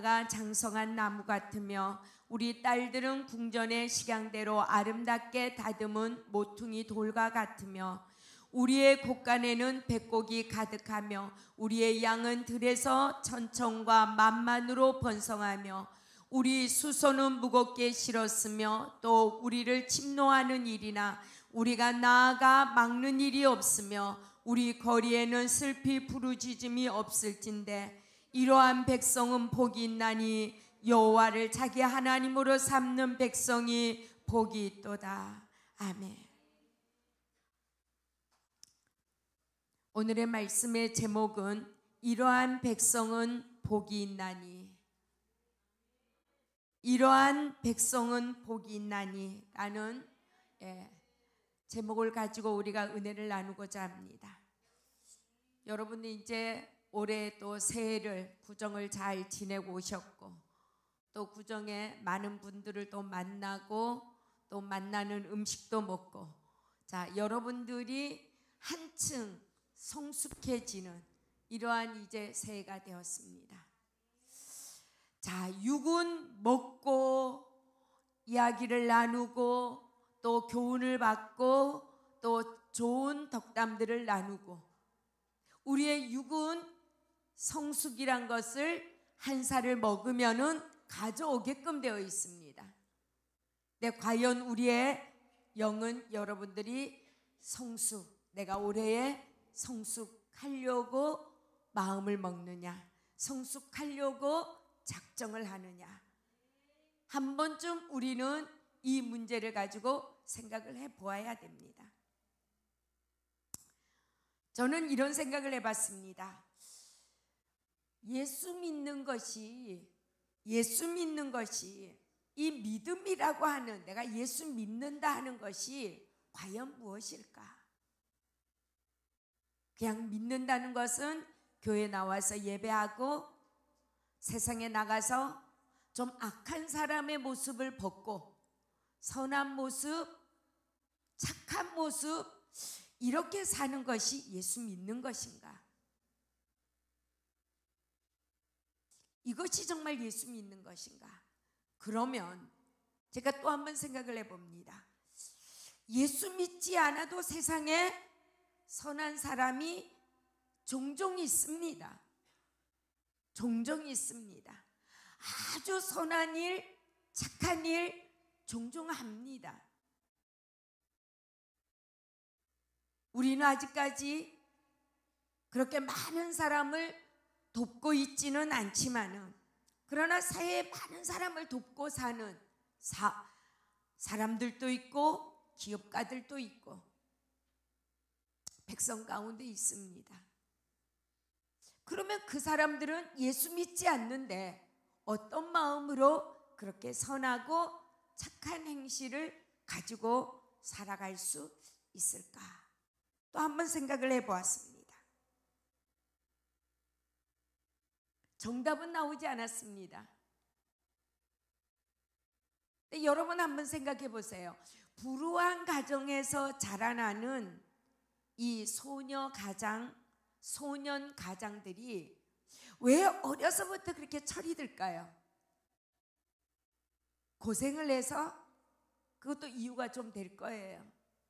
가 장성한 나무 같으며 우리 딸들은 궁전의 식양대로 아름답게 다듬은 모퉁이 돌과 같으며 우리의 곳간에는 백곡이 가득하며 우리의 양은 들에서 천청과 만만으로 번성하며 우리 수소는 무겁게 실었으며 또 우리를 침노하는 일이나 우리가 나아가 막는 일이 없으며 우리 거리에는 슬피 부르짖음이 없을진데 이러한 백성은 복이 있나니 여호와를 자기 하나님으로 삼는 백성이 복이 있도다. 아멘. 오늘의 말씀의 제목은 이러한 백성은 복이 있나니, 이러한 백성은 복이 있나니 라는 제목을 가지고 우리가 은혜를 나누고자 합니다. 여러분들 이제 올해 또 새해를 구정을 잘 지내고 오셨고 또 구정에 많은 분들을 또 만나고 또 만나는 음식도 먹고 자 여러분들이 한층 성숙해지는 이러한 이제 새해가 되었습니다. 자 육은 먹고 이야기를 나누고 또 교훈을 받고 또 좋은 덕담들을 나누고 우리의 육은 성숙이란 것을 한 살을 먹으면은 가져오게끔 되어 있습니다. 근데 과연 우리의 영은 여러분들이 성숙, 내가 올해에 성숙하려고 마음을 먹느냐, 성숙하려고 작정을 하느냐. 한 번쯤 우리는 이 문제를 가지고 생각을 해보아야 됩니다. 저는 이런 생각을 해봤습니다. 예수 믿는 것이 이 믿음이라고 하는 내가 예수 믿는다 하는 것이 과연 무엇일까? 그냥 믿는다는 것은 교회 나와서 예배하고 세상에 나가서 좀 악한 사람의 모습을 벗고 선한 모습, 착한 모습 이렇게 사는 것이 예수 믿는 것인가? 이것이 정말 예수 믿는 것인가? 그러면 제가 또 한번 생각을 해봅니다. 예수 믿지 않아도 세상에 선한 사람이 종종 있습니다. 종종 있습니다. 아주 선한 일, 착한 일 종종 합니다. 우리는 아직까지 그렇게 많은 사람을 돕고 있지는 않지만은 그러나 사회에 많은 사람을 돕고 사는 사람들도 있고 기업가들도 있고 백성 가운데 있습니다. 그러면 그 사람들은 예수 믿지 않는데 어떤 마음으로 그렇게 선하고 착한 행실을 가지고 살아갈 수 있을까? 또 한번 생각을 해보았습니다. 정답은 나오지 않았습니다. 근데 여러분 한번 생각해 보세요. 불우한 가정에서 자라나는 이 소년 가장들이 왜 어려서부터 그렇게 철이 들까요? 고생을 해서 그것도 이유가 좀 될 거예요.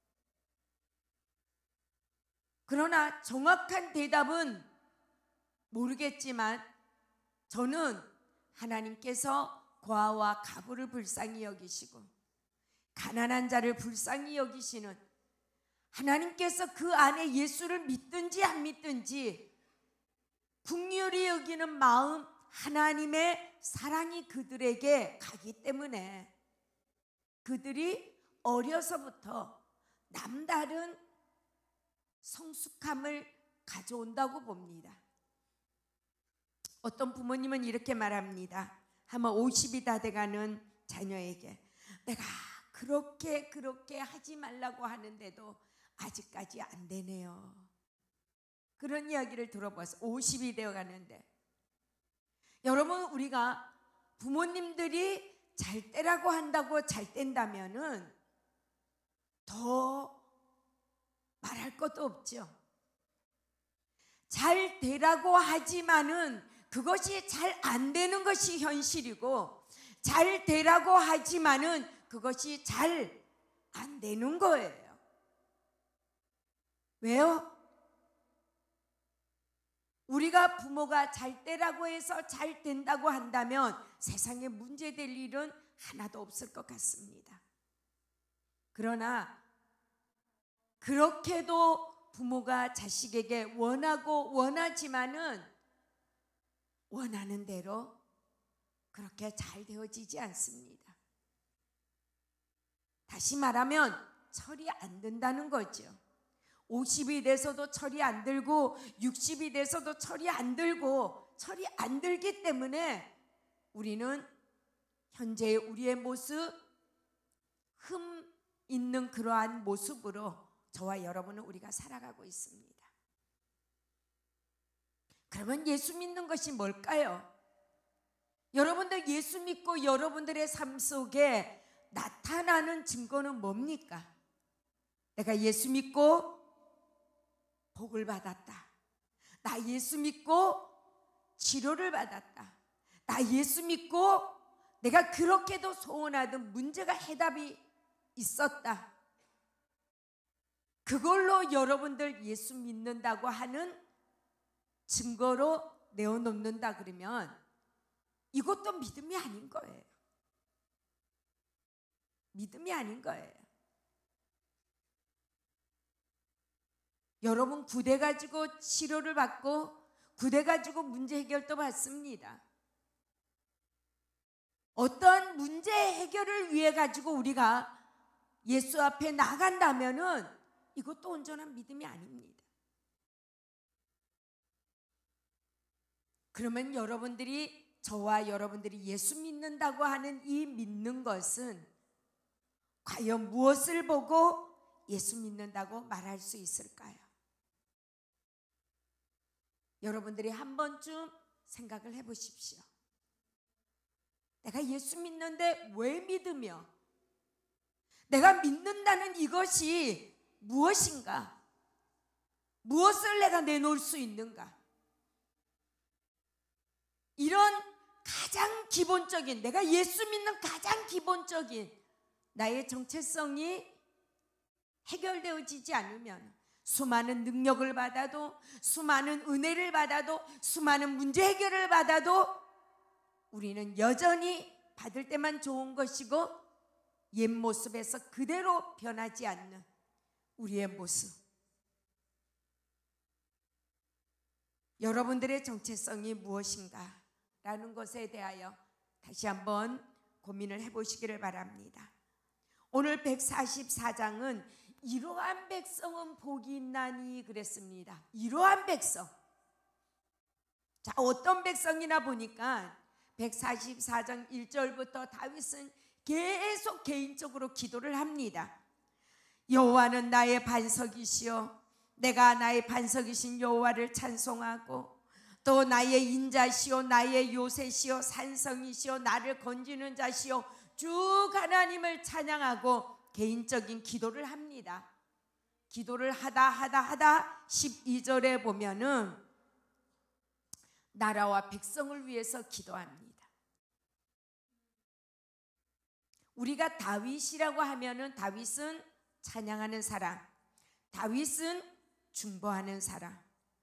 그러나 정확한 대답은 모르겠지만 저는 하나님께서 고아와 가부를 불쌍히 여기시고 가난한 자를 불쌍히 여기시는 하나님께서 그 안에 예수를 믿든지 안 믿든지 긍휼히 여기는 마음, 하나님의 사랑이 그들에게 가기 때문에 그들이 어려서부터 남다른 성숙함을 가져온다고 봅니다. 어떤 부모님은 이렇게 말합니다. 아마 50이 다 돼가는 자녀에게 내가 그렇게 하지 말라고 하는데도 아직까지 안 되네요. 그런 이야기를 들어봤어요. 50이 되어 가는데 여러분 우리가 부모님들이 잘 되라고 한다고 잘 된다면은 더 말할 것도 없죠. 잘 되라고 하지만은 그것이 잘 안 되는 것이 현실이고 잘 되라고 하지만은 그것이 잘 안 되는 거예요. 왜요? 우리가 부모가 잘 되라고 해서 잘 된다고 한다면 세상에 문제될 일은 하나도 없을 것 같습니다. 그러나 그렇게도 부모가 자식에게 원하고 원하지만은 원하는 대로 그렇게 잘 되어지지 않습니다. 다시 말하면 철이 안 든다는 거죠. 50이 돼서도 철이 안 들고 60이 돼서도 철이 안 들고 철이 안 들기 때문에 우리는 현재의 우리의 모습, 흠 있는 그러한 모습으로 저와 여러분은 우리가 살아가고 있습니다. 그러면 예수 믿는 것이 뭘까요? 여러분들 예수 믿고 여러분들의 삶 속에 나타나는 증거는 뭡니까? 내가 예수 믿고 복을 받았다. 나 예수 믿고 치료를 받았다. 나 예수 믿고 내가 그렇게도 소원하던 문제가 해답이 있었다. 그걸로 여러분들 예수 믿는다고 하는 증거로 내어놓는다 그러면 이것도 믿음이 아닌 거예요. 믿음이 아닌 거예요. 여러분 구대 가지고 치료를 받고 구대 가지고 문제 해결도 받습니다. 어떤 문제 해결을 위해 가지고 우리가 예수 앞에 나간다면은 이것도 온전한 믿음이 아닙니다. 그러면 여러분들이 저와 여러분들이 예수 믿는다고 하는 이 믿는 것은 과연 무엇을 보고 예수 믿는다고 말할 수 있을까요? 여러분들이 한 번쯤 생각을 해보십시오. 내가 예수 믿는데 왜 믿으며 내가 믿는다는 이것이 무엇인가? 무엇을 내가 내놓을 수 있는가? 이런 가장 기본적인, 내가 예수 믿는 가장 기본적인 나의 정체성이 해결되어지지 않으면 수많은 능력을 받아도, 수많은 은혜를 받아도, 수많은 문제 해결을 받아도 우리는 여전히 받을 때만 좋은 것이고 옛 모습에서 그대로 변하지 않는 우리의 모습. 여러분들의 정체성이 무엇인가? 라는 것에 대하여 다시 한번 고민을 해보시기를 바랍니다. 오늘 144장은 이러한 백성은 복이 있나니 그랬습니다. 이러한 백성. 자, 어떤 백성이나 보니까 144장 1절부터 다윗은 계속 개인적으로 기도를 합니다. 여호와는 나의 반석이시여, 내가 나의 반석이신 여호와를 찬송하고 또 나의 인자시오, 나의 요새시오, 산성이시오, 나를 건지는 자시오, 쭉 하나님을 찬양하고 개인적인 기도를 합니다. 기도를 하다 12절에 보면은 나라와 백성을 위해서 기도합니다. 우리가 다윗이라고 하면은 다윗은 찬양하는 사람, 다윗은 중보하는 사람,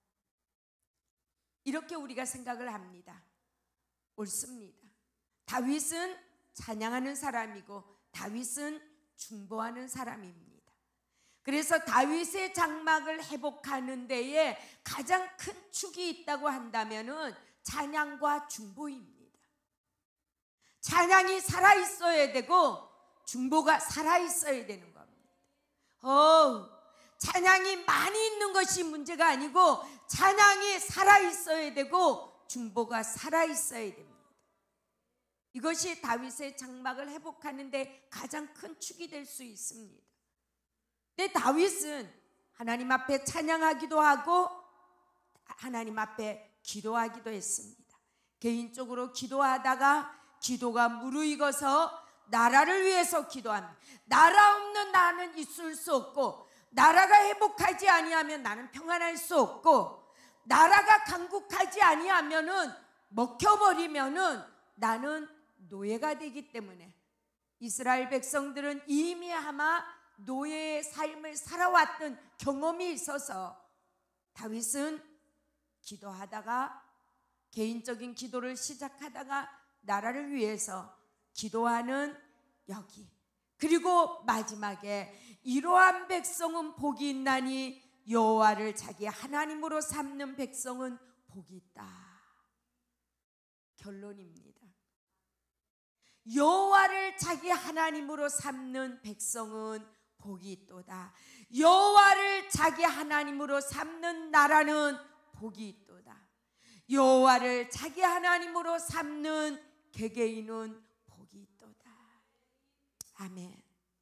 이렇게 우리가 생각을 합니다. 옳습니다. 다윗은 찬양하는 사람이고 다윗은 중보하는 사람입니다. 그래서 다윗의 장막을 회복하는 데에 가장 큰 축이 있다고 한다면은 찬양과 중보입니다. 찬양이 살아있어야 되고 중보가 살아있어야 되는 겁니다. 찬양이 많이 있는 것이 문제가 아니고 찬양이 살아있어야 되고 중보가 살아있어야 됩니다. 이것이 다윗의 장막을 회복하는 데 가장 큰 축이 될 수 있습니다. 근데 다윗은 하나님 앞에 찬양하기도 하고 하나님 앞에 기도하기도 했습니다. 개인적으로 기도하다가 기도가 무르익어서 나라를 위해서 기도합니다. 나라 없는 나는 있을 수 없고 나라가 회복하지 아니하면 나는 평안할 수 없고 나라가 강국하지 아니하면은 먹혀버리면은 나는 노예가 되기 때문에 이스라엘 백성들은 이미 아마 노예의 삶을 살아왔던 경험이 있어서 다윗은 기도하다가 개인적인 기도를 시작하다가 나라를 위해서 기도하는 여기, 그리고 마지막에 이러한 백성은 복이 있나니 여호와를 자기 하나님으로 삼는 백성은 복이 있다. 결론입니다. 여호와를 자기 하나님으로 삼는 백성은 복이 있도다. 여호와를 자기 하나님으로 삼는 나라는 복이 있도다. 여호와를 자기 하나님으로 삼는 개개인은 복이 있도다. 아멘.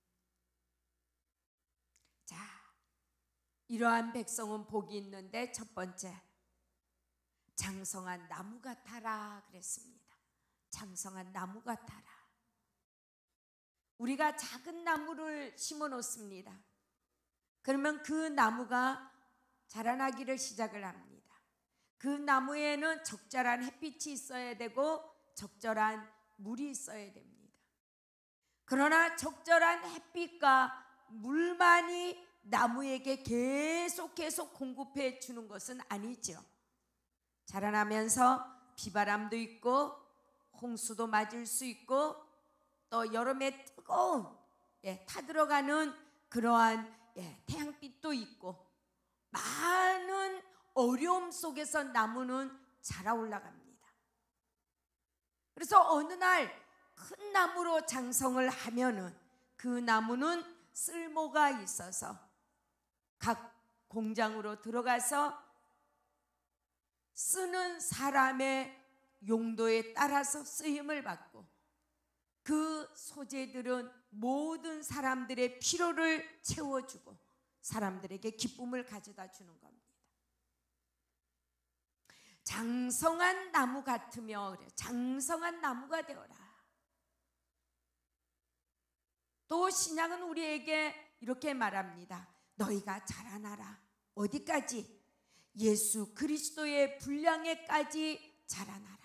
자, 이러한 백성은 복이 있는데 첫 번째, 장성한 나무 같아라 그랬습니다. 장성한 나무 같아라. 우리가 작은 나무를 심어 놓습니다. 그러면 그 나무가 자라나기를 시작을 합니다. 그 나무에는 적절한 햇빛이 있어야 되고 적절한 물이 있어야 됩니다. 그러나 적절한 햇빛과 물만이 나무에게 계속 공급해 주는 것은 아니죠. 자라나면서 비바람도 있고 홍수도 맞을 수 있고 또 여름에 뜨거운 타들어가는 그러한 태양빛도 있고 많은 어려움 속에서 나무는 자라 올라갑니다. 그래서 어느 날 큰 나무로 장성을 하면은 그 나무는 쓸모가 있어서 각 공장으로 들어가서 쓰는 사람의 용도에 따라서 쓰임을 받고 그 소재들은 모든 사람들의 필요를 채워주고 사람들에게 기쁨을 가져다 주는 겁니다. 장성한 나무 같으며 장성한 나무가 되어라. 또 신약은 우리에게 이렇게 말합니다. 너희가 자라나라. 어디까지? 예수 그리스도의 분량에까지 자라나라.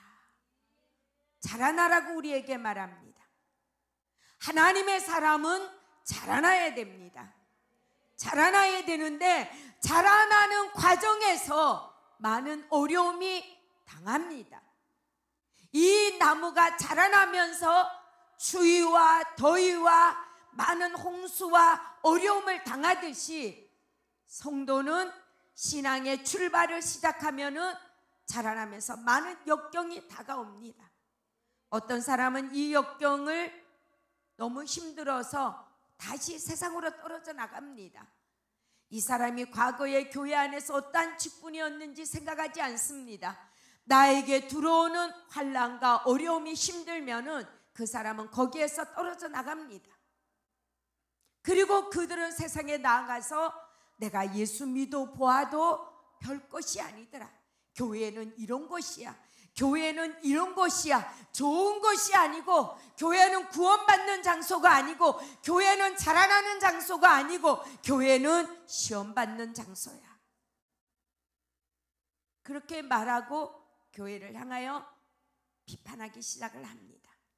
자라나라고 우리에게 말합니다. 하나님의 사람은 자라나야 됩니다. 자라나야 되는데 자라나는 과정에서 많은 어려움이 당합니다. 이 나무가 자라나면서 추위와 더위와 많은 홍수와 어려움을 당하듯이 성도는 신앙의 출발을 시작하면은 자라나면서 많은 역경이 다가옵니다. 어떤 사람은 이 역경을 너무 힘들어서 다시 세상으로 떨어져 나갑니다. 이 사람이 과거에 교회 안에서 어떠한 직분이었는지 생각하지 않습니다. 나에게 들어오는 환난과 어려움이 힘들면은 그 사람은 거기에서 떨어져 나갑니다. 그리고 그들은 세상에 나아가서 내가 예수 믿어 보아도 별 것이 아니더라. 교회는 이런 것이야. 교회는 이런 것이야. 좋은 것이 아니고 교회는 구원받는 장소가 아니고 교회는 자라나는 장소가 아니고 교회는 시험받는 장소야. 그렇게 말하고 교회를 향하여 비판하기 시작을 합니다.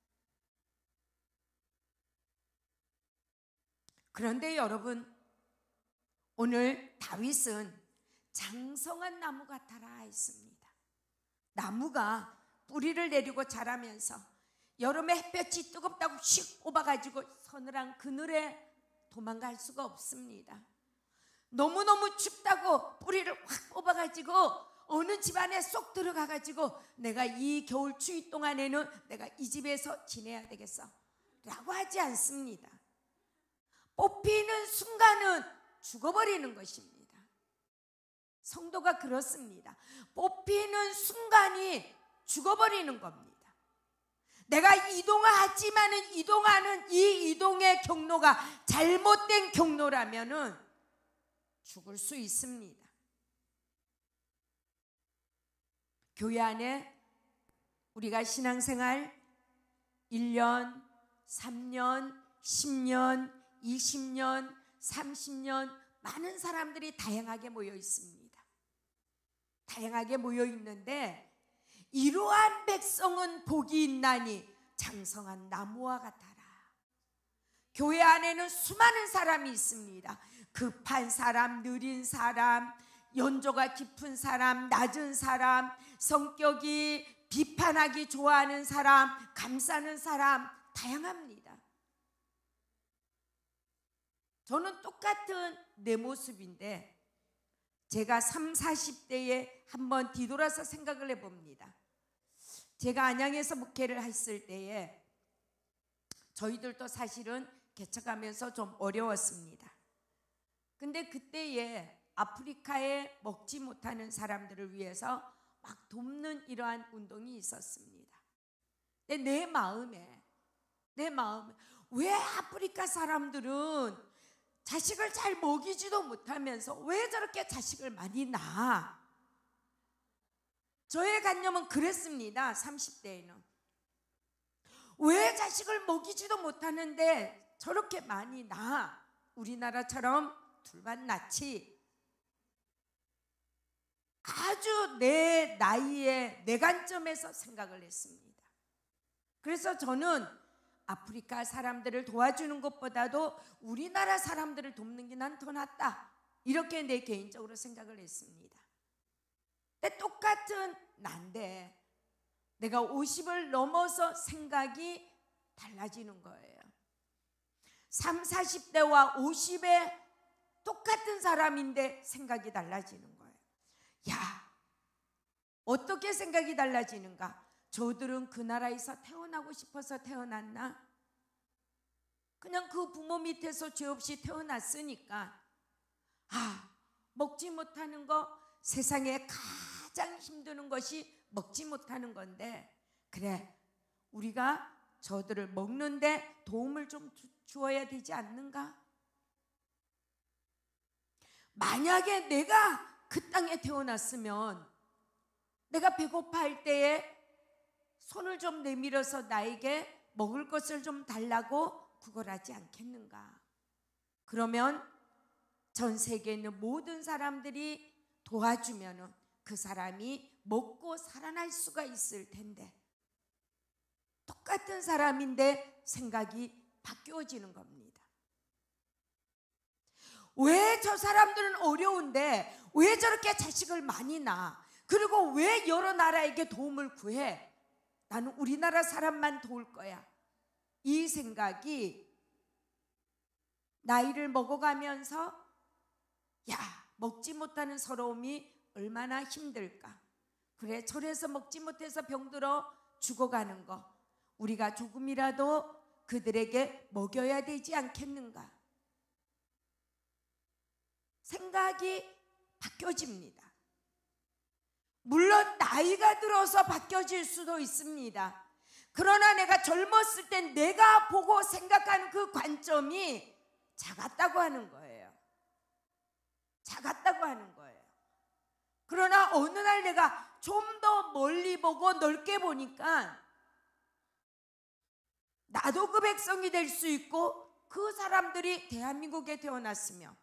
그런데 여러분, 오늘 다윗은 장성한 나무 같아라 했습니다. 나무가 뿌리를 내리고 자라면서 여름에 햇볕이 뜨겁다고 휙 뽑아가지고 서늘한 그늘에 도망갈 수가 없습니다. 너무너무 춥다고 뿌리를 확 뽑아가지고 어느 집안에 쏙 들어가가지고 내가 이 겨울 추위 동안에는 내가 이 집에서 지내야 되겠어 라고 하지 않습니다. 뽑히는 순간은 죽어버리는 것입니다. 성도가 그렇습니다. 뽑히는 순간이 죽어버리는 겁니다. 내가 이동하지만은 이동하는 이 이동의 경로가 잘못된 경로라면은 죽을 수 있습니다. 교회 안에 우리가 신앙생활 1년, 3년, 10년, 20년, 30년 많은 사람들이 다양하게 모여 있습니다. 다양하게 모여 있는데 이러한 백성은 복이 있나니 장성한 나무와 같아라. 교회 안에는 수많은 사람이 있습니다. 급한 사람, 느린 사람, 연조가 깊은 사람, 낮은 사람, 성격이 비판하기 좋아하는 사람, 감싸는 사람, 다양합니다. 저는 똑같은 내 모습인데 제가 30, 40대에 한번 뒤돌아서 생각을 해봅니다. 제가 안양에서 목회를 했을 때에 저희들도 사실은 개척하면서 좀 어려웠습니다. 근데 그때에 아프리카에 먹지 못하는 사람들을 위해서 막 돕는 이러한 운동이 있었습니다. 근데 내 마음에 왜 아프리카 사람들은 자식을 잘 먹이지도 못하면서 왜 저렇게 자식을 많이 낳아? 저의 관념은 그랬습니다. 30대에는 왜 자식을 먹이지도 못하는데 저렇게 많이 낳아? 우리나라처럼 둘만 낳지. 아주 내 나이에 내 관점에서 생각을 했습니다. 그래서 저는 아프리카 사람들을 도와주는 것보다도 우리나라 사람들을 돕는 게 난 더 낫다, 이렇게 내 개인적으로 생각을 했습니다. 근데 똑같은 난데 내가 50을 넘어서 생각이 달라지는 거예요. 30, 40대와 50에 똑같은 사람인데 생각이 달라지는 거예요. 야, 어떻게 생각이 달라지는가? 저들은 그 나라에서 태어나고 싶어서 태어났나? 그냥 그 부모 밑에서 죄 없이 태어났으니까 먹지 못하는 거, 세상에 가장 힘드는 것이 먹지 못하는 건데, 그래, 우리가 저들을 먹는데 도움을 좀 주어야 되지 않는가? 만약에 내가 그 땅에 태어났으면 내가 배고파할 때에 손을 좀 내밀어서 나에게 먹을 것을 좀 달라고 구걸하지 않겠는가? 그러면 전 세계에 있는 모든 사람들이 도와주면 그 사람이 먹고 살아날 수가 있을 텐데, 똑같은 사람인데 생각이 바뀌어지는 겁니다. 왜 저 사람들은 어려운데 왜 저렇게 자식을 많이 낳아? 그리고 왜 여러 나라에게 도움을 구해? 나는 우리나라 사람만 도울 거야. 이 생각이 나이를 먹어가면서, 야, 먹지 못하는 서러움이 얼마나 힘들까? 그래, 절에서 먹지 못해서 병들어 죽어가는 거, 우리가 조금이라도 그들에게 먹여야 되지 않겠는가? 생각이 바뀌어집니다. 물론 나이가 들어서 바뀌어질 수도 있습니다. 그러나 내가 젊었을 땐 내가 보고 생각하는 그 관점이 작았다고 하는 거예요. 작았다고 하는 거예요. 그러나 어느 날 내가 좀 더 멀리 보고 넓게 보니까 나도 그 백성이 될 수 있고 그 사람들이 대한민국에 태어났으며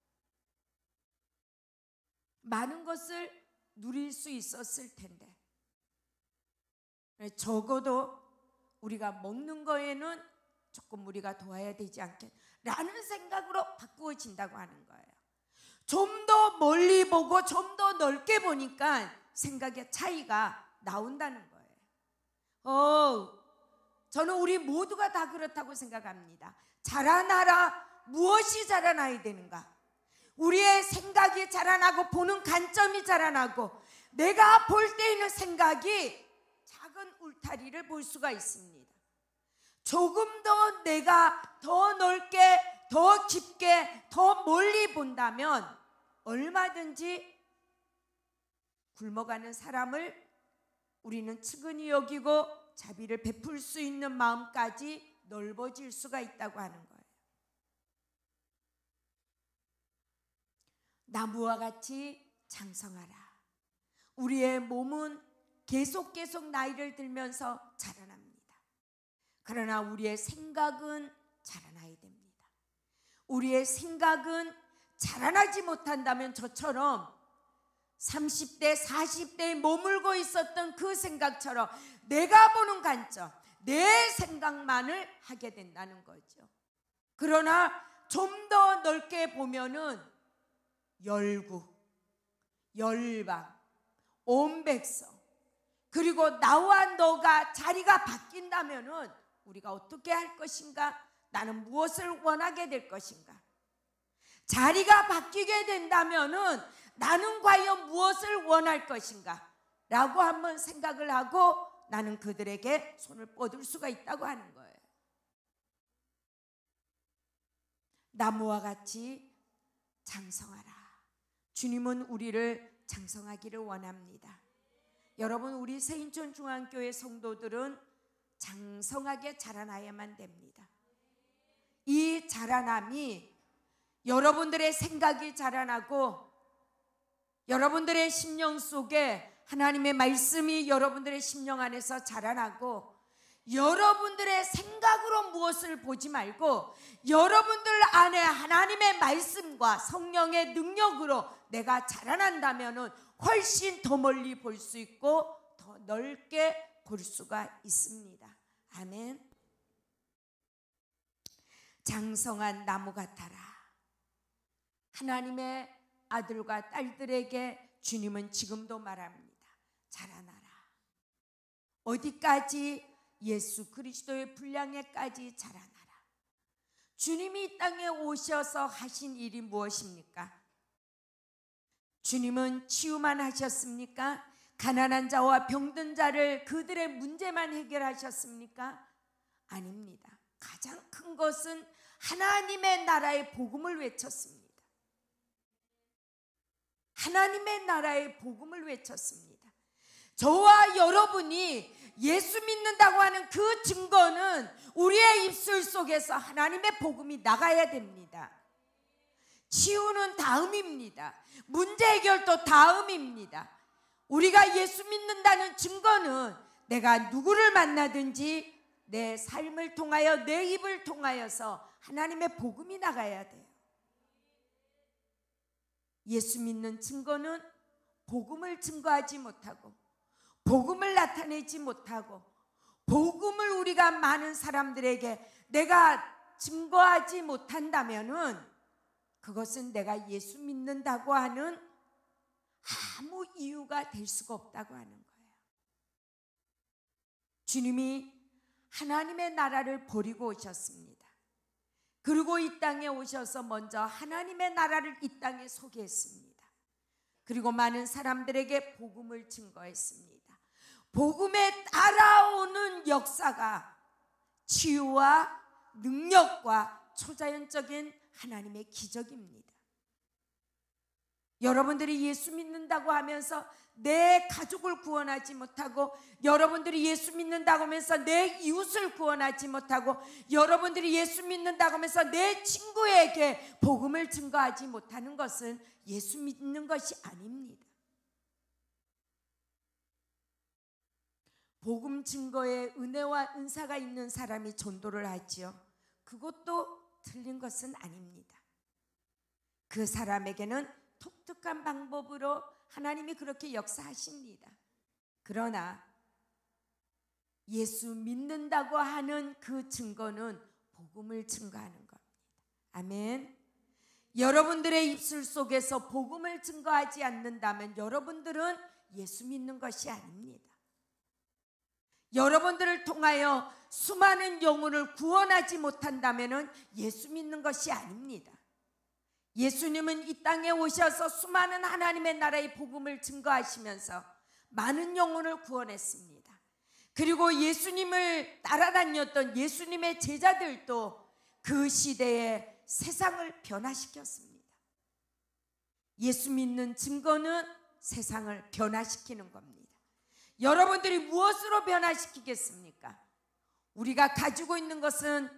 많은 것을 누릴 수 있었을 텐데, 적어도 우리가 먹는 거에는 조금 우리가 도와야 되지 않겠라는 생각으로 바꾸어진다고 하는 거예요. 좀 더 멀리 보고 좀 더 넓게 보니까 생각의 차이가 나온다는 거예요. 저는 우리 모두가 다 그렇다고 생각합니다. 자라나라. 무엇이 자라나야 되는가? 우리의 생각이 자라나고 보는 관점이 자라나고 내가 볼 때 있는 생각이 작은 울타리를 볼 수가 있습니다. 조금 더 내가 더 넓게, 더 깊게, 더 멀리 본다면 얼마든지 굶어가는 사람을 우리는 측은히 여기고 자비를 베풀 수 있는 마음까지 넓어질 수가 있다고 하는 거예요. 나무와 같이 장성하라. 우리의 몸은 계속 나이를 들면서 자라납니다. 그러나 우리의 생각은 자라나야 됩니다. 우리의 생각은 자라나지 못한다면 저처럼 30대, 40대에 머물고 있었던 그 생각처럼 내가 보는 관점, 내 생각만을 하게 된다는 거죠. 그러나 좀 더 넓게 보면은 열국, 열방, 온 백성, 그리고 나와 너가 자리가 바뀐다면은 우리가 어떻게 할 것인가? 나는 무엇을 원하게 될 것인가? 자리가 바뀌게 된다면은 나는 과연 무엇을 원할 것인가? 라고 한번 생각을 하고 나는 그들에게 손을 뻗을 수가 있다고 하는 거예요. 나무와 같이 장성하라. 주님은 우리를 장성하기를 원합니다. 여러분, 우리 세인천 중앙교회 성도들은 장성하게 자라나야만 됩니다. 이 자라남이 여러분들의 생각이 자라나고 여러분들의 심령 속에 하나님의 말씀이 여러분들의 심령 안에서 자라나고 여러분들의 생각으로 무엇을 보지 말고 여러분들 안에 하나님의 말씀과 성령의 능력으로 내가 자라난다면 훨씬 더 멀리 볼 수 있고 더 넓게 볼 수가 있습니다. 아멘. 장성한 나무 같아라. 하나님의 아들과 딸들에게 주님은 지금도 말합니다. 자라나라. 어디까지? 예수 그리스도의 분량에까지 자라나라. 주님이 이 땅에 오셔서 하신 일이 무엇입니까? 주님은 치유만 하셨습니까? 가난한 자와 병든 자를 그들의 문제만 해결하셨습니까? 아닙니다. 가장 큰 것은 하나님의 나라의 복음을 외쳤습니다. 하나님의 나라의 복음을 외쳤습니다. 저와 여러분이 예수 믿는다고 하는 그 증거는 우리의 입술 속에서 하나님의 복음이 나가야 됩니다. 치유는 다음입니다. 문제 해결도 다음입니다. 우리가 예수 믿는다는 증거는 내가 누구를 만나든지 내 삶을 통하여 내 입을 통하여서 하나님의 복음이 나가야 돼요. 예수 믿는 증거는 복음을 증거하지 못하고 복음을 나타내지 못하고 복음을 우리가 많은 사람들에게 내가 증거하지 못한다면은 그것은 내가 예수 믿는다고 하는 아무 이유가 될 수가 없다고 하는 거예요. 주님이 하나님의 나라를 버리고 오셨습니다. 그리고 이 땅에 오셔서 먼저 하나님의 나라를 이 땅에 소개했습니다. 그리고 많은 사람들에게 복음을 증거했습니다. 복음에 따라오는 역사가 치유와 능력과 초자연적인 하나님의 기적입니다. 여러분들이 예수 믿는다고 하면서 내 가족을 구원하지 못하고 여러분들이 예수 믿는다고 하면서 내 이웃을 구원하지 못하고 여러분들이 예수 믿는다고 하면서 내 친구에게 복음을 증거하지 못하는 것은 예수 믿는 것이 아닙니다. 복음 증거에 은혜와 은사가 있는 사람이 전도를 하지요. 그것도 틀린 것은 아닙니다. 그 사람에게는 독특한 방법으로 하나님이 그렇게 역사하십니다. 그러나 예수 믿는다고 하는 그 증거는 복음을 증거하는 겁니다. 아멘. 여러분들의 입술 속에서 복음을 증거하지 않는다면 여러분들은 예수 믿는 것이 아닙니다. 여러분들을 통하여 수많은 영혼을 구원하지 못한다면 예수 믿는 것이 아닙니다. 예수님은 이 땅에 오셔서 수많은 하나님의 나라의 복음을 증거하시면서 많은 영혼을 구원했습니다. 그리고 예수님을 따라다녔던 예수님의 제자들도 그 시대에 세상을 변화시켰습니다. 예수 믿는 증거는 세상을 변화시키는 겁니다. 여러분들이 무엇으로 변화시키겠습니까? 우리가 가지고 있는 것은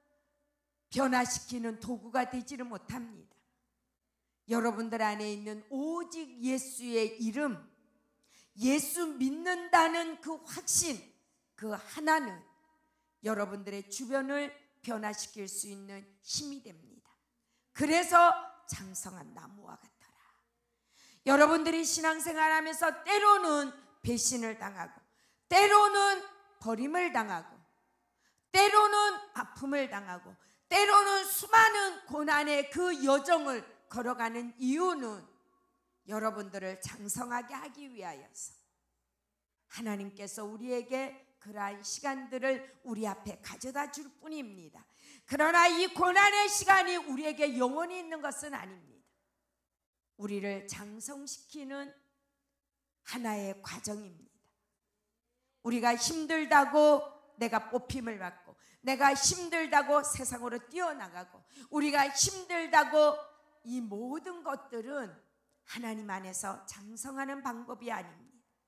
변화시키는 도구가 되지를 못합니다. 여러분들 안에 있는 오직 예수의 이름, 예수 믿는다는 그 확신, 그 하나는 여러분들의 주변을 변화시킬 수 있는 힘이 됩니다. 그래서 장성한 나무와 같아라. 여러분들이 신앙생활하면서 때로는 배신을 당하고, 때로는 버림을 당하고, 때로는 아픔을 당하고, 때로는 수많은 고난의 그 여정을 걸어가는 이유는 여러분들을 장성하게 하기 위하여서 하나님께서 우리에게 그러한 시간들을 우리 앞에 가져다 줄 뿐입니다. 그러나 이 고난의 시간이 우리에게 영원히 있는 것은 아닙니다. 우리를 장성시키는 하나의 과정입니다. 우리가 힘들다고 내가 뽑힘을 받고, 내가 힘들다고 세상으로 뛰어나가고, 우리가 힘들다고 이 모든 것들은 하나님 안에서 장성하는 방법이 아닙니다.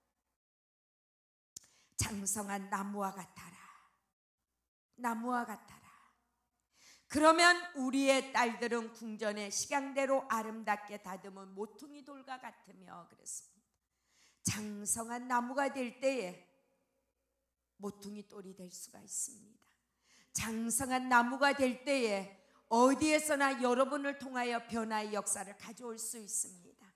장성한 나무와 같아라. 나무와 같아라. 그러면 우리의 딸들은 궁전의 식양대로 아름답게 다듬은 모퉁이 돌과 같으며 그랬습니다. 장성한 나무가 될 때에 모퉁이 돌이 될 수가 있습니다. 장성한 나무가 될 때에 어디에서나 여러분을 통하여 변화의 역사를 가져올 수 있습니다.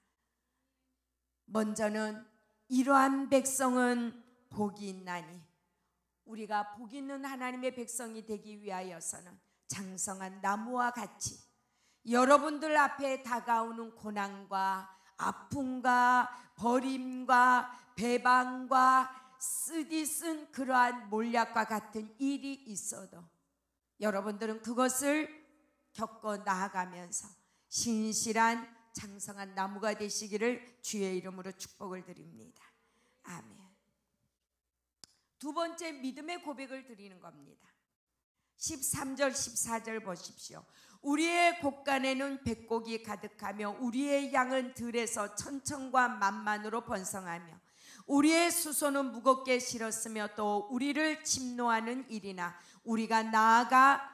먼저는 이러한 백성은 복이 있나니, 우리가 복 있는 하나님의 백성이 되기 위하여서는 장성한 나무와 같이 여러분들 앞에 다가오는 고난과 아픔과 버림과 배반과 쓰디쓴 그러한 몰약과 같은 일이 있어도 여러분들은 그것을 겪어 나아가면서 신실한 장성한 나무가 되시기를 주의 이름으로 축복을 드립니다. 아멘. 두 번째 믿음의 고백을 드리는 겁니다. 13절 14절 보십시오. 우리의 곳간에는 백곡이 가득하며 우리의 양은 들에서 천천과 만만으로 번성하며 우리의 수소는 무겁게 실었으며 또 우리를 침노하는 일이나 우리가 나아가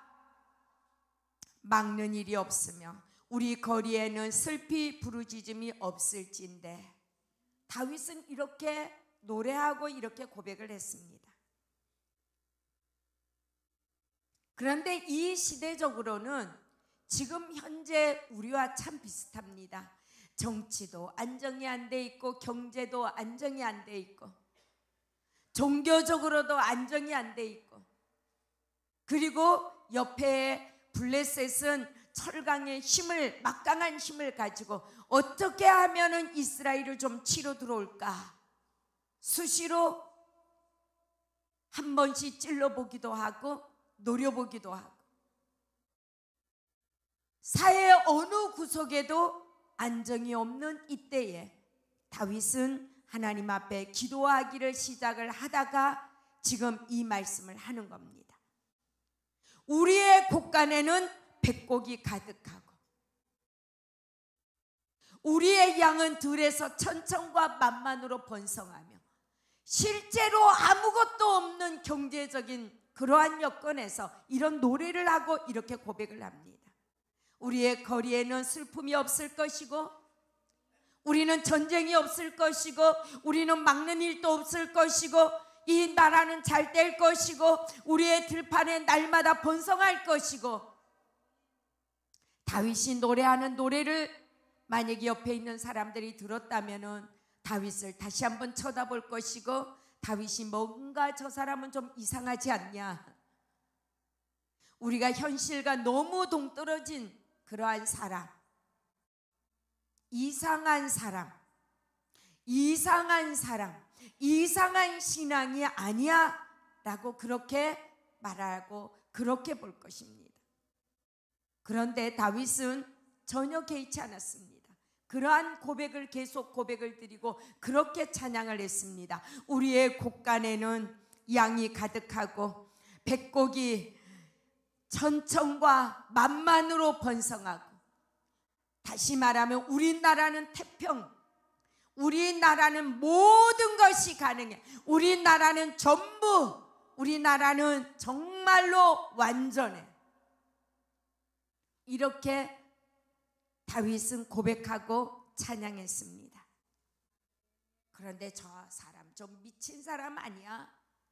막는 일이 없으며 우리 거리에는 슬피 부르짖음이 없을진데. 다윗은 이렇게 노래하고 이렇게 고백을 했습니다. 그런데 이 시대적으로는 지금 현재 우리와 참 비슷합니다. 정치도 안정이 안 돼 있고, 경제도 안정이 안 돼 있고, 종교적으로도 안정이 안 돼 있고, 그리고 옆에 블레셋은 철강의 힘을, 막강한 힘을 가지고 어떻게 하면은 이스라엘을 좀 치러 들어올까 수시로 한 번씩 찔러보기도 하고 노려보기도 하고, 사회 어느 구석에도 안정이 없는 이때에 다윗은 하나님 앞에 기도하기를 시작을 하다가 지금 이 말씀을 하는 겁니다. 우리의 곳간에는 백곡이 가득하고 우리의 양은 들에서 천천과 만만으로 번성하며, 실제로 아무것도 없는 경제적인 그러한 여건에서 이런 노래를 하고 이렇게 고백을 합니다. 우리의 거리에는 슬픔이 없을 것이고, 우리는 전쟁이 없을 것이고, 우리는 막는 일도 없을 것이고, 이 나라는 잘 될 것이고, 우리의 들판에 날마다 번성할 것이고. 다윗이 노래하는 노래를 만약에 옆에 있는 사람들이 들었다면은 다윗을 다시 한번 쳐다볼 것이고, 다윗이 뭔가 저 사람은 좀 이상하지 않냐, 우리가 현실과 너무 동떨어진 그러한 사람, 이상한 사람, 이상한 사람, 이상한 신앙이 아니야 라고 그렇게 말하고 그렇게 볼 것입니다. 그런데 다윗은 전혀 개의치 않았습니다. 그러한 고백을 계속 고백을 드리고 그렇게 찬양을 했습니다. 우리의 곳간에는 양이 가득하고 백곡이 천천과 만만으로 번성하고, 다시 말하면 우리나라는 태평, 우리나라는 모든 것이 가능해, 우리나라는 전부, 우리나라는 정말로 완전해. 이렇게 다윗은 고백하고 찬양했습니다. 그런데 저 사람 좀 미친 사람 아니야?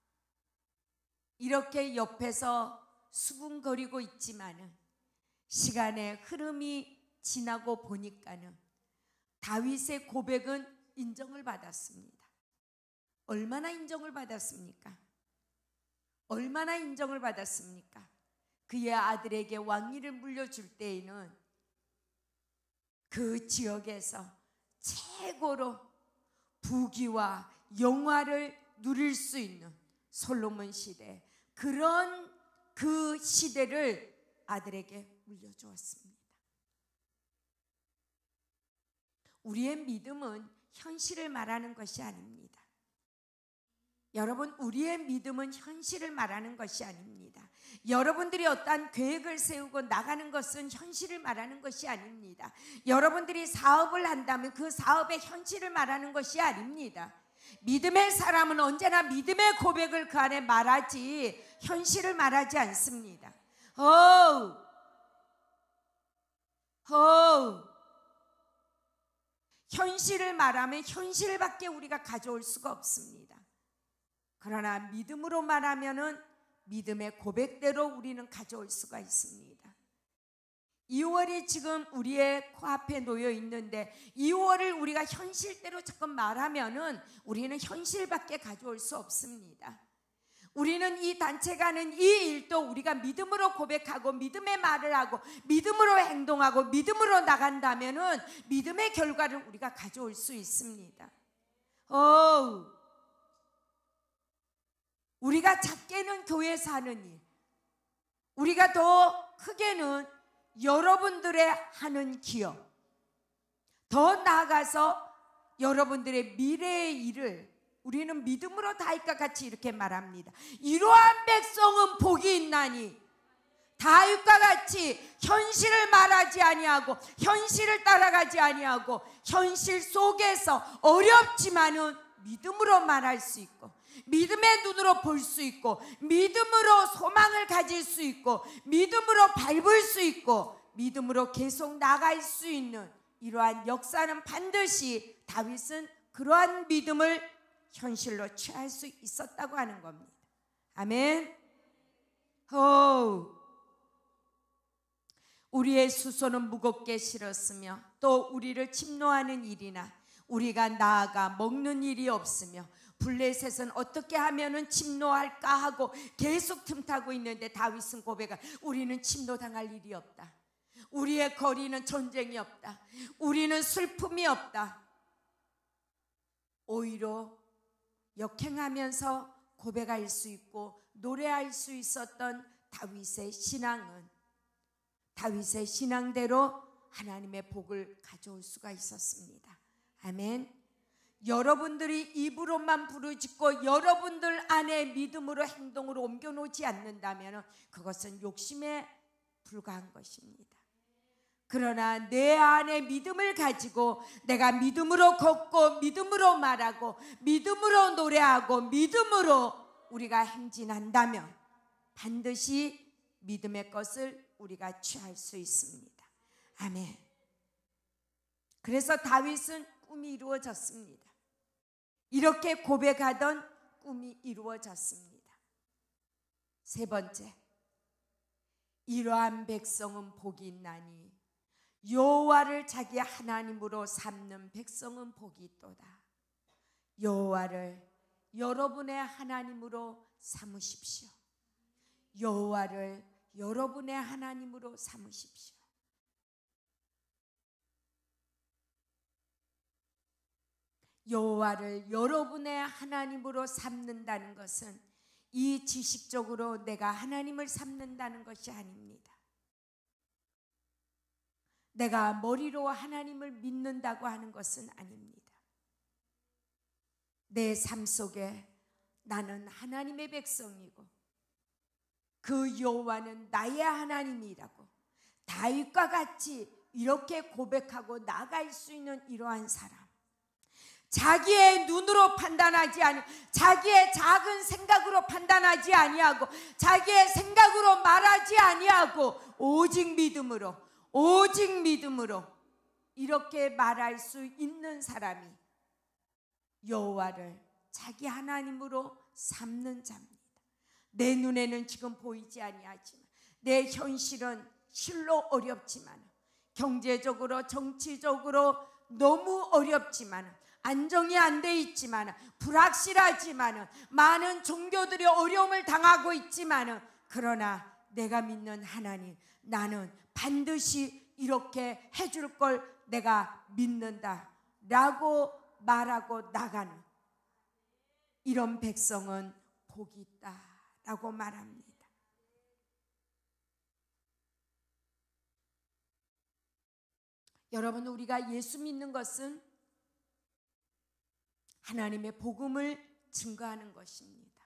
이렇게 옆에서 수군거리고 있지만은 시간의 흐름이 지나고 보니까는 다윗의 고백은 인정을 받았습니다. 얼마나 인정을 받았습니까? 얼마나 인정을 받았습니까? 그의 아들에게 왕위를 물려줄 때에는 그 지역에서 최고로 부귀와 영화를 누릴 수 있는 솔로몬 시대, 그런 그 시대를 아들에게 물려주었습니다. 우리의 믿음은 현실을 말하는 것이 아닙니다. 여러분, 우리의 믿음은 현실을 말하는 것이 아닙니다. 여러분들이 어떠한 계획을 세우고 나가는 것은 현실을 말하는 것이 아닙니다. 여러분들이 사업을 한다면 그 사업의 현실을 말하는 것이 아닙니다. 믿음의 사람은 언제나 믿음의 고백을 그 안에 말하지 현실을 말하지 않습니다. 현실을 말하면 현실밖에 우리가 가져올 수가 없습니다. 그러나 믿음으로 말하면은 믿음의 고백대로 우리는 가져올 수가 있습니다. 2월이 지금 우리의 코앞에 놓여 있는데 2월을 우리가 현실대로 자꾸 말하면은 우리는 현실밖에 가져올 수 없습니다. 우리는 이 단체가 하는 이 일도 우리가 믿음으로 고백하고 믿음의 말을 하고 믿음으로 행동하고 믿음으로 나간다면은 믿음의 결과를 우리가 가져올 수 있습니다. 우리가 작게는 교회에서 하는 일, 우리가 더 크게는 여러분들의 하는 기업, 더 나아가서 여러분들의 미래의 일을 우리는 믿음으로 다윗과 같이 이렇게 말합니다. 이러한 백성은 복이 있나니, 다윗과 같이 현실을 말하지 아니하고 현실을 따라가지 아니하고 현실 속에서 어렵지만은 믿음으로 말할 수 있고 믿음의 눈으로 볼 수 있고 믿음으로 소망을 가질 수 있고 믿음으로 밟을 수 있고 믿음으로 계속 나갈 수 있는 이러한 역사는 반드시 다윗은 그러한 믿음을 현실로 취할 수 있었다고 하는 겁니다. 아멘. 우리의 수소는 무겁게 실었으며 또 우리를 침노하는 일이나 우리가 나아가 먹는 일이 없으며 블레셋은 어떻게 하면은 침노할까 하고 계속 틈타고 있는데 다윗은 고백한, 우리는 침노당할 일이 없다. 우리의 거리는 전쟁이 없다. 우리는 슬픔이 없다. 오히려 역행하면서 고백할 수 있고 노래할 수 있었던 다윗의 신앙은 다윗의 신앙대로 하나님의 복을 가져올 수가 있었습니다. 아멘. 여러분들이 입으로만 부르짖고 여러분들 안에 믿음으로 행동으로 옮겨놓지 않는다면 그것은 욕심에 불과한 것입니다. 그러나 내 안에 믿음을 가지고 내가 믿음으로 걷고 믿음으로 말하고 믿음으로 노래하고 믿음으로 우리가 행진한다면 반드시 믿음의 것을 우리가 취할 수 있습니다. 아멘. 그래서 다윗은 꿈이 이루어졌습니다. 이렇게 고백하던 꿈이 이루어졌습니다. 세 번째, 이러한 백성은 복이 있나니 여호와를 자기 하나님으로 삼는 백성은 복이 있도다. 여호와를 여러분의 하나님으로 삼으십시오. 여호와를 여러분의 하나님으로 삼으십시오. 여호와를 여러분의 하나님으로 삼는다는 것은 이 지식적으로 내가 하나님을 삼는다는 것이 아닙니다. 내가 머리로 하나님을 믿는다고 하는 것은 아닙니다. 내 삶 속에 나는 하나님의 백성이고 그 여호와는 나의 하나님이라고 다윗과 같이 이렇게 고백하고 나갈 수 있는 이러한 사람, 자기의 눈으로 판단하지 아니하고 자기의 작은 생각으로 판단하지 아니하고 자기의 생각으로 말하지 아니하고 오직 믿음으로 이렇게 말할 수 있는 사람이 여호와를 자기 하나님으로 삼는 자입니다. 내 눈에는 지금 보이지 아니하지만 내 현실은 실로 어렵지만 경제적으로 정치적으로 너무 어렵지만, 안정이 안 돼 있지만, 불확실하지만, 많은 종교들이 어려움을 당하고 있지만, 그러나 내가 믿는 하나님, 나는 반드시 이렇게 해줄 걸 내가 믿는다 라고 말하고 나가는 이런 백성은 복이 있다 라고 말합니다. 여러분, 우리가 예수 믿는 것은 하나님의 복음을 증거하는 것입니다.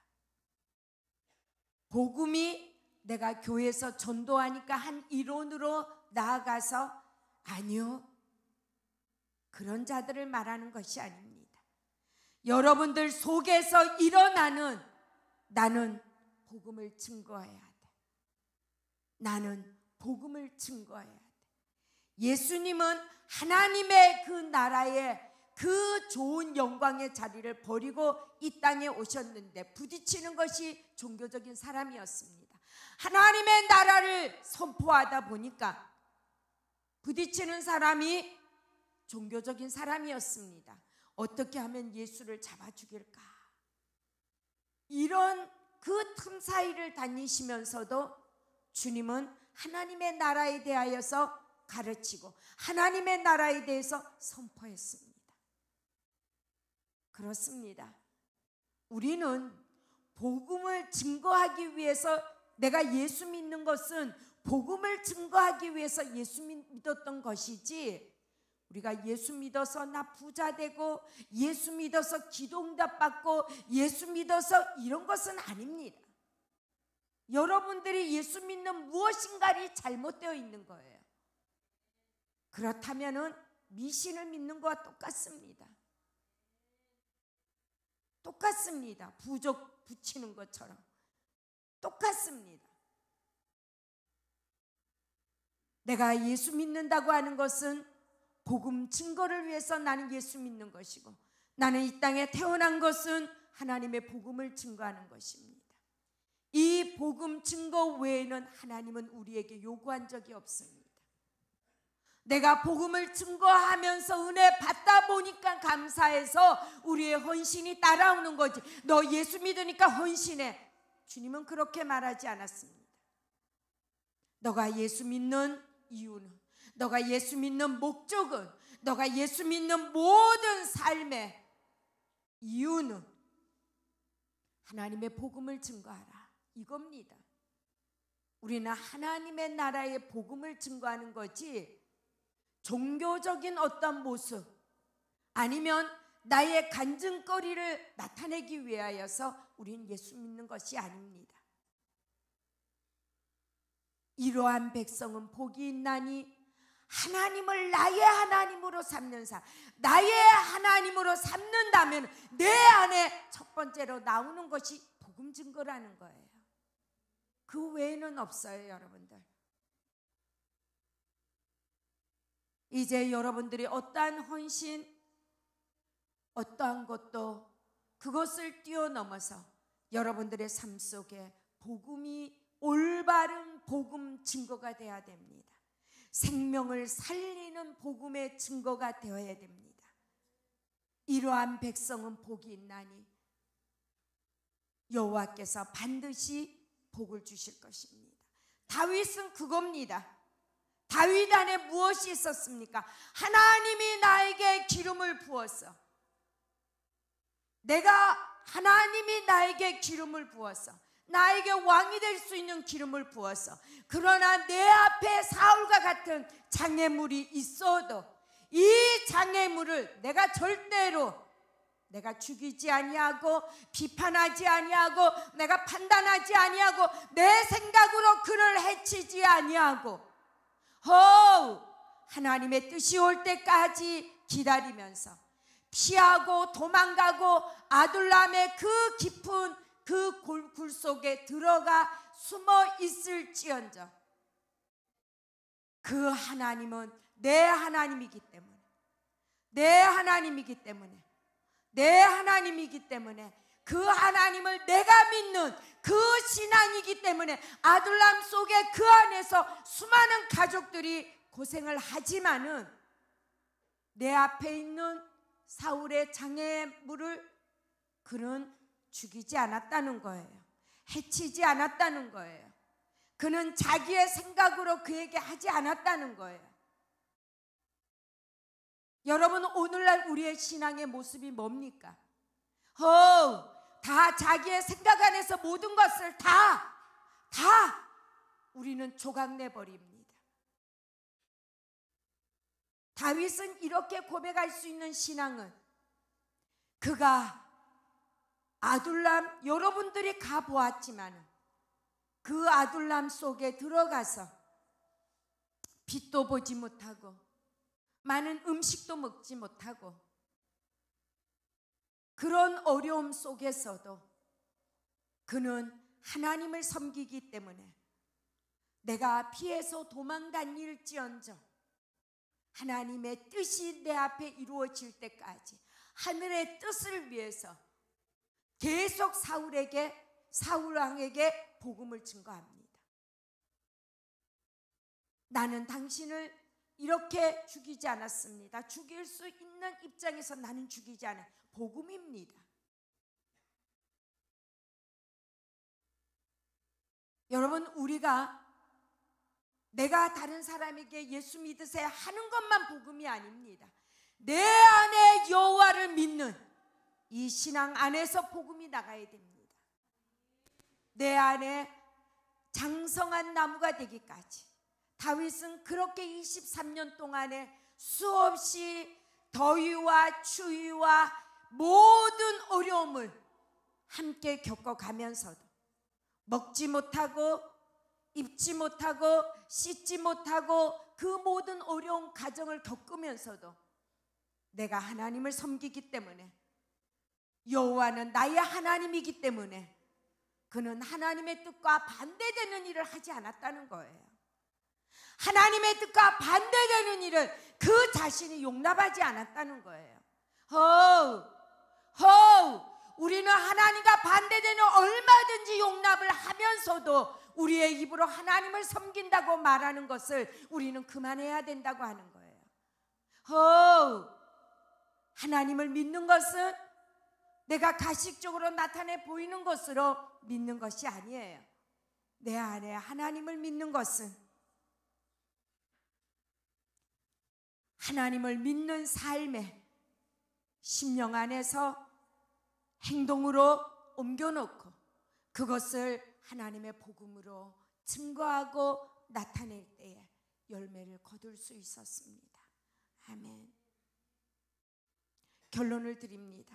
복음이 내가 교회에서 전도하니까 한 이론으로 나아가서, 아니요, 그런 자들을 말하는 것이 아닙니다. 여러분들 속에서 일어나는, 나는 복음을 증거해야 돼. 나는 복음을 증거해야 돼. 예수님은 하나님의 그 나라의 그 좋은 영광의 자리를 버리고 이 땅에 오셨는데 부딪히는 것이 종교적인 사람이었습니다. 하나님의 나라를 선포하다 보니까 부딪히는 사람이 종교적인 사람이었습니다. 어떻게 하면 예수를 잡아 죽일까? 이런 그 틈 사이를 다니시면서도 주님은 하나님의 나라에 대하여서 가르치고 하나님의 나라에 대해서 선포했습니다. 그렇습니다. 우리는 복음을 증거하기 위해서, 내가 예수 믿는 것은 복음을 증거하기 위해서 예수 믿었던 것이지, 우리가 예수 믿어서 나 부자 되고 예수 믿어서 기도응답 받고 예수 믿어서 이런 것은 아닙니다. 여러분들이 예수 믿는 무엇인가를 잘못되어 있는 거예요. 그렇다면은 미신을 믿는 것과 똑같습니다. 똑같습니다. 부적 붙이는 것처럼 똑같습니다. 내가 예수 믿는다고 하는 것은 복음 증거를 위해서 나는 예수 믿는 것이고, 나는 이 땅에 태어난 것은 하나님의 복음을 증거하는 것입니다. 이 복음 증거 외에는 하나님은 우리에게 요구한 적이 없습니다. 내가 복음을 증거하면서 은혜 받다 보니까 감사해서 우리의 헌신이 따라오는 거지. 너 예수 믿으니까 헌신해. 주님은 그렇게 말하지 않았습니다. 너가 예수 믿는 이유는, 너가 예수 믿는 목적은, 너가 예수 믿는 모든 삶의 이유는 하나님의 복음을 증거하라, 이겁니다. 우리는 하나님의 나라의 복음을 증거하는 거지, 종교적인 어떤 모습 아니면 나의 간증거리를 나타내기 위하여서 우리는 예수 믿는 것이 아닙니다. 이러한 백성은 복이 있나니 하나님을 나의 하나님으로 삼는 사, 나의 하나님으로 삼는다면 내 안에 첫 번째로 나오는 것이 복음 증거라는 거예요. 그 외에는 없어요, 여러분들. 이제 여러분들이 어떠한 헌신, 어떠한 것도 그것을 뛰어넘어서 여러분들의 삶 속에 복음이, 올바른 복음 증거가 되어야 됩니다. 생명을 살리는 복음의 증거가 되어야 됩니다. 이러한 백성은 복이 있나니 여호와께서 반드시 복을 주실 것입니다. 다윗은 그겁니다. 다윗 안에 무엇이 있었습니까? 하나님이 나에게 기름을 부었어. 하나님이 나에게 기름을 부었어. 나에게 왕이 될 수 있는 기름을 부었어. 그러나 내 앞에 사울과 같은 장애물이 있어도 이 장애물을 내가 절대로 내가 죽이지 아니하고 비판하지 아니하고 내가 판단하지 아니하고 내 생각으로 그를 해치지 아니하고 하나님의 뜻이 올 때까지 기다리면서 피하고 도망가고 아둘람의 그 깊은 그 굴 속에 들어가 숨어 있을지언정 그 하나님은 내 하나님이기 때문에, 내 하나님이기 때문에, 내 하나님이기 때문에, 그 하나님을 내가 믿는 그 신앙이기 때문에 아둘람 속에 그 안에서 수많은 가족들이 고생을 하지만은 내 앞에 있는 사울의 장애물을 그는 죽이지 않았다는 거예요. 해치지 않았다는 거예요. 그는 자기의 생각으로 그에게 하지 않았다는 거예요. 여러분, 오늘날 우리의 신앙의 모습이 뭡니까? 다 자기의 생각 안에서 모든 것을 다 우리는 조각내버립니다. 다윗은 이렇게 고백할 수 있는 신앙은, 그가 아둘람, 여러분들이 가보았지만 그 아둘람 속에 들어가서 빛도 보지 못하고 많은 음식도 먹지 못하고 그런 어려움 속에서도 그는 하나님을 섬기기 때문에 내가 피해서 도망다닐지언정 하나님의 뜻이 내 앞에 이루어질 때까지 하늘의 뜻을 위해서 계속 사울 왕에게 복음을 증거합니다. 나는 당신을 이렇게 죽이지 않았습니다. 죽일 수 있는 입장에서 나는 죽이지 않아요. 복음입니다. 여러분, 우리가 내가 다른 사람에게 예수 믿으세요 하는 것만 복음이 아닙니다. 내 안에 여호와를 믿는 이 신앙 안에서 복음이 나가야 됩니다. 내 안에 장성한 나무가 되기까지 다윗은 그렇게 23년 동안에 수없이 더위와 추위와 모든 어려움을 함께 겪어가면서도 먹지 못하고 입지 못하고 씻지 못하고 그 모든 어려운 가정을 겪으면서도 내가 하나님을 섬기기 때문에, 여호와는 나의 하나님이기 때문에 그는 하나님의 뜻과 반대되는 일을 하지 않았다는 거예요. 하나님의 뜻과 반대되는 일을 그 자신이 용납하지 않았다는 거예요. 우리는 하나님과 반대되는 얼마든지 용납을 하면서도 우리의 입으로 하나님을 섬긴다고 말하는 것을 우리는 그만해야 된다고 하는 거예요. 하나님을 믿는 것은 내가 가식적으로 나타내 보이는 것으로 믿는 것이 아니에요. 내 안에 하나님을 믿는 것은 하나님을 믿는 삶의 심령 안에서 행동으로 옮겨놓고 그것을 하나님의 복음으로 증거하고 나타낼 때에 열매를 거둘 수 있었습니다. 아멘. 결론을 드립니다.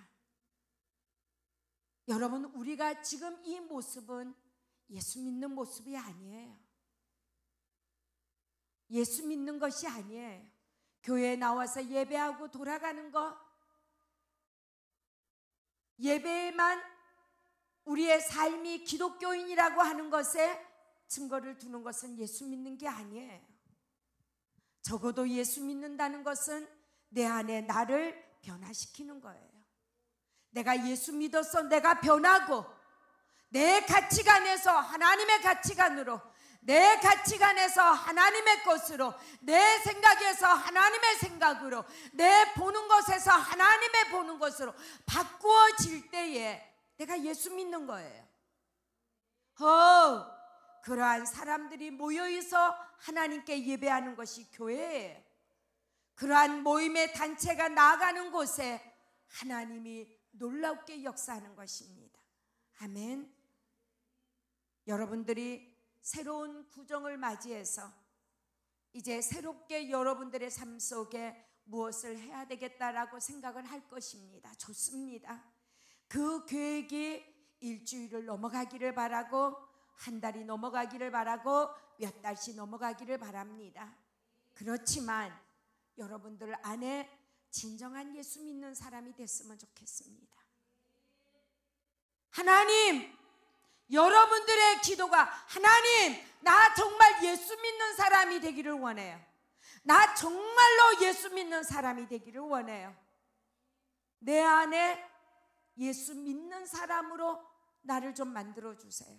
여러분, 우리가 지금 이 모습은 예수 믿는 모습이 아니에요. 예수 믿는 것이 아니에요. 교회에 나와서 예배하고 돌아가는 것, 예배에만 우리의 삶이 기독교인이라고 하는 것에 증거를 두는 것은 예수 믿는 게 아니에요. 적어도 예수 믿는다는 것은 내 안에 나를 변화시키는 거예요. 내가 예수 믿어서 내가 변하고 내 가치관에서 하나님의 가치관으로, 내 가치관에서 하나님의 것으로, 내 생각에서 하나님의 생각으로, 내 보는 것에서 하나님의 보는 것으로 바꾸어질 때에 내가 예수 믿는 거예요. 그러한 사람들이 모여서 하나님께 예배하는 것이 교회예요. 그러한 모임의 단체가 나아가는 곳에 하나님이 놀랍게 역사하는 것입니다. 아멘. 여러분들이 새로운 구정을 맞이해서 이제 새롭게 여러분들의 삶 속에 무엇을 해야 되겠다라고 생각을 할 것입니다. 좋습니다. 그 계획이 일주일을 넘어가기를 바라고, 한 달이 넘어가기를 바라고, 몇 달씩 넘어가기를 바랍니다. 그렇지만 여러분들 안에 진정한 예수 믿는 사람이 됐으면 좋겠습니다. 하나님, 여러분들의 기도가, 하나님, 나 정말 예수 믿는 사람이 되기를 원해요. 나 정말로 예수 믿는 사람이 되기를 원해요. 내 안에 예수 믿는 사람으로 나를 좀 만들어 주세요.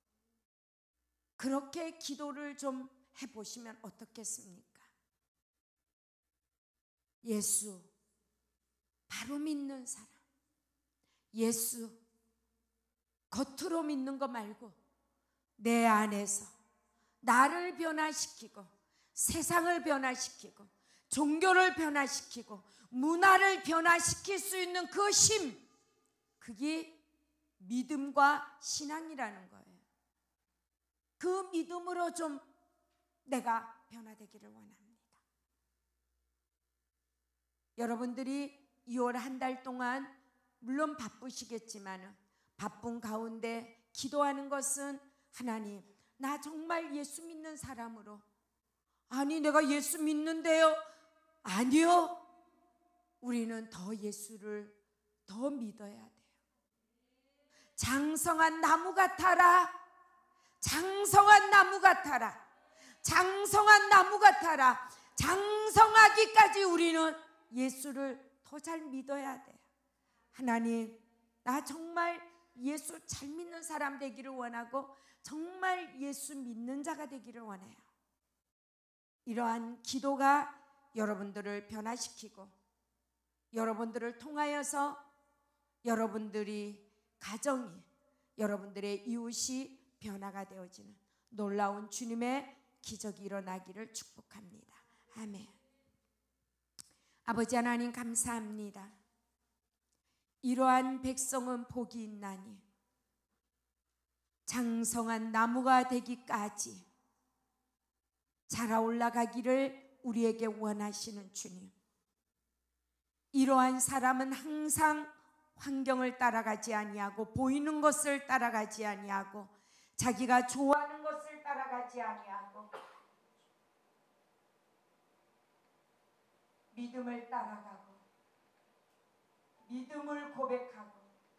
그렇게 기도를 좀 해보시면 어떻겠습니까? 예수 바로 믿는 사람, 예수 겉으로 믿는 거 말고 내 안에서 나를 변화시키고 세상을 변화시키고 종교를 변화시키고 문화를 변화시킬 수 있는 그 힘, 그게 믿음과 신앙이라는 거예요. 그 믿음으로 좀 내가 변화되기를 원합니다. 여러분들이 2월 한 달 동안 물론 바쁘시겠지만 바쁜 가운데 기도하는 것은 하나님, 나 정말 예수 믿는 사람으로, 아니 내가 예수 믿는데요, 아니요, 우리는 더 예수를 더 믿어야 돼요. 장성한 나무 같아라, 장성한 나무 같아라, 장성한 나무 같아라. 장성하기까지 우리는 예수를 더 잘 믿어야 돼요. 하나님, 나 정말 예수 잘 믿는 사람 되기를 원하고 정말 예수 믿는 자가 되기를 원해요. 이러한 기도가 여러분들을 변화시키고 여러분들을 통하여서 여러분들이 가정이, 여러분들의 이웃이 변화가 되어지는 놀라운 주님의 기적이 일어나기를 축복합니다. 아멘. 아버지 하나님 감사합니다. 이러한 백성은 복이 있나니 장성한 나무가 되기까지 자라 올라가기를 우리에게 원하시는 주님, 이러한 사람은 항상 환경을 따라가지 아니하고 보이는 것을 따라가지 아니하고 자기가 좋아하는 것을 따라가지 아니하고 믿음을 따라가고 믿음을 고백하고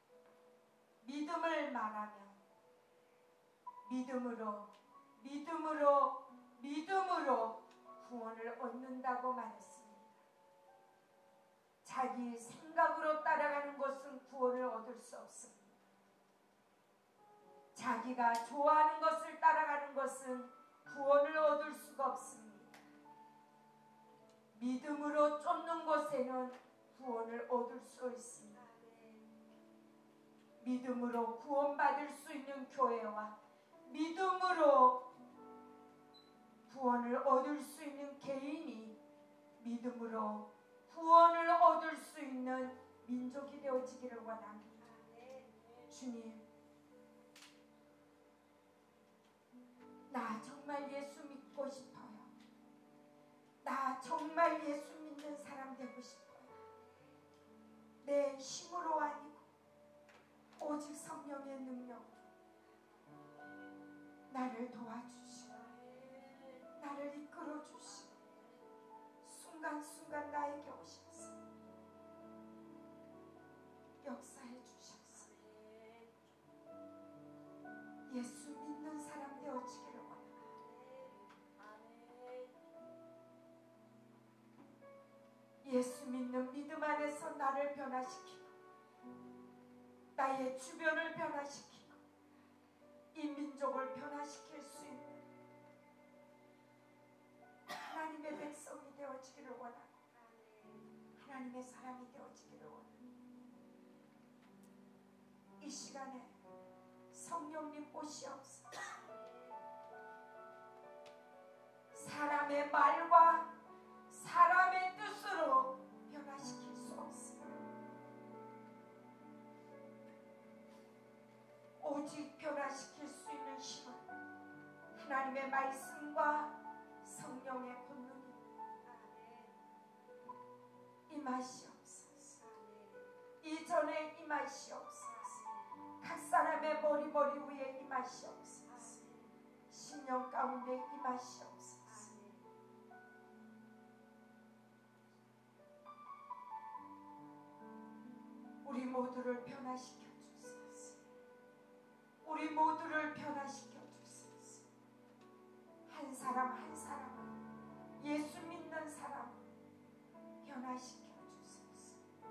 믿음을 말하며 믿음으로 구원을 얻는다고 말했습니다. 자기 생각으로 따라가는 것은 구원을 얻을 수 없습니다. 자기가 좋아하는 것을 따라가는 것은 구원을 얻을 수가 없습니다. 믿음으로 쫓는 곳에는 구원을 얻을 수 있습니다. 믿음으로 구원받을 수 있는 교회와 믿음으로 구원을 얻을 수 있는 개인이 믿음으로 구원을 얻을 수 있는 민족이 되어지기를 원합니다. 주님, 나 정말 예수 믿고 싶어요. 나 정말 예수 믿는 사람 되고 싶어요. 내 힘으로 아니고 오직 성령의 능력으로 나를 도와주시고 나를 이끌어 주시고 순간순간 나에게 오셔서 역사해 주셔서 예수 믿는 사람 되어지기를 원합니다. 예수 믿는 믿음 안에서 나를 변화시키고 나의 주변을 변화시키고 이 민족을 변화시킬 수 있는 하나님의 백성이 되어지기를 원하고 하나님의 사람이 되어지기를 원합니다. 이 시간에 성령님 오시옵소서. 사람의 말과 사람의 뜻으로 변화시킬 수 없습니다. 오직 변화시킬 수 있는 힘은 하나님의 말씀과 성령의 권능입니다. 임하시옵소서. 이전에 임하시옵소서. 각 사람의 머리 위에 임하시옵소서. 신령 가운데 임하시옵소서. 우리 모두를 변화시켜 주소서. 우리 모두를 변화시켜 주소서. 한 사람 한 사람을, 예수 믿는 사람을 변화시켜 주소서.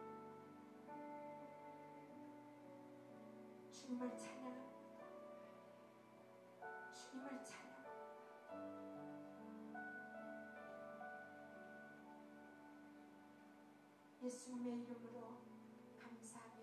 주님을 찬양합니다. 주님을 찬양합니다. 예수님의 이름으로 감사합니다.